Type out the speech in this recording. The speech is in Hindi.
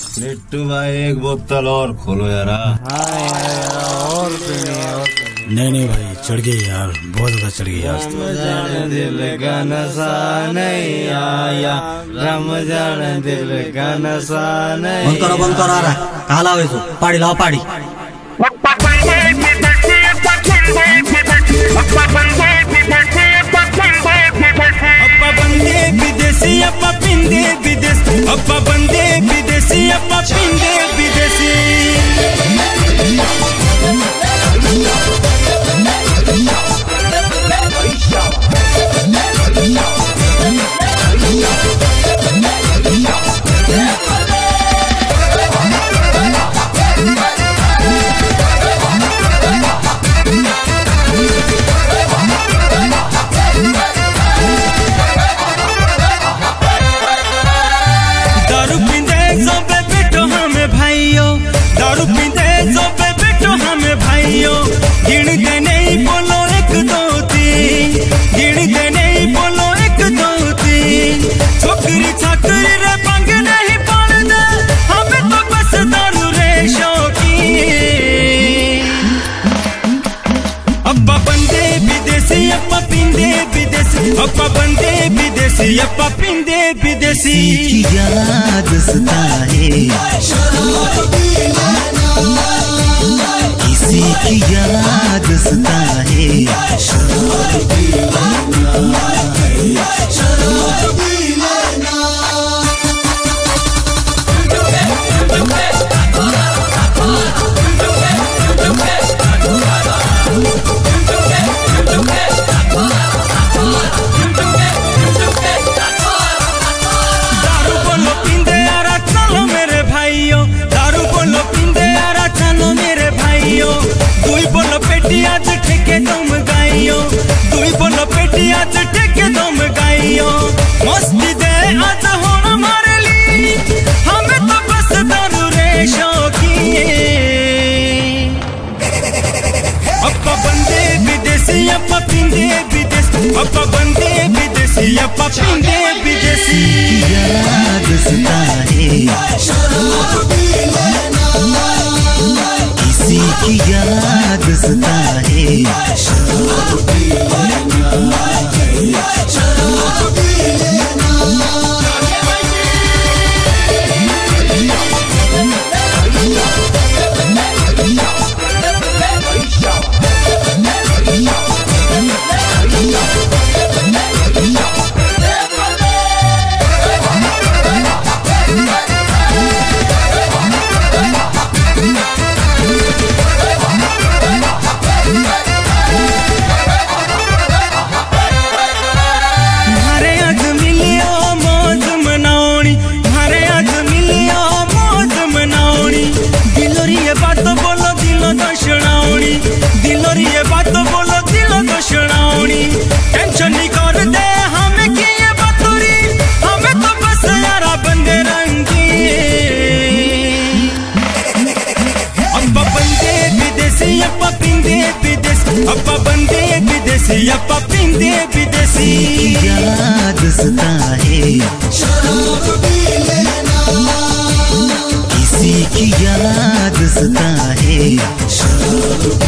लिट्टू भाई एक बोतल और खोलो यार। हाँ यार और पीनी है और नहीं भाई चढ़ गई यार, बहुत ज्यादा चढ़ गई आज तो। रमजान दिल का नशा नहीं आया, रमजान दिल का नशा नहीं। बंद करो आ रहा है। कहाँ लाओ इसको? पाड़ी लाओ पाड़ी। विदेशी अपा पिंदे विदेशी, अपा बंदे विदेशी, अपा पिंदे विदेशी। दारू पींदे जो पे बेटो हमें भाइयों, दारू पींदे जो पे बेटो हमें भाइयों। गिनते नहीं बोलो एक दो तीन, गिनते नहीं बोलो एक दो तीन। छोकरी छाकरी रे पंग नहीं पालते, हमें तो बस दारू रे शौकीन। अब्बा बंदे विदेशी, अब्बा पींदे विदेशी, अब्बा बंदे विदेशी, अब्बा पींदे विदेशी। याद सताए किसी की याद सताए, आज ठेके तुम गाइयो, दुई बोलो पेटी आज ठेके तुम गाइयो। मस्ती दे आज होना हमारे लिए, हमें तो बस दारू रे शौकीन। अपा बंदे विदेशी, अपा पिंदे विदेशी, अपा बंदे विदेशी, अपा पिंदे विदेशी। याद सताए किसी की याद सताए, दिलोरी ये बात तो बोलो दिलो तो सुनाओनी। टेंशन नहीं कर दे हमें की ये बातोरी, हमें तो बस यारा बंदे रंगी। अब्बा बंदे विदेशी, अब्बा पिंदे विदेशी, अब्बा बंदे विदेशी, अब्बा पिंदे विदेशी। याद सताए किसी की याद सताए।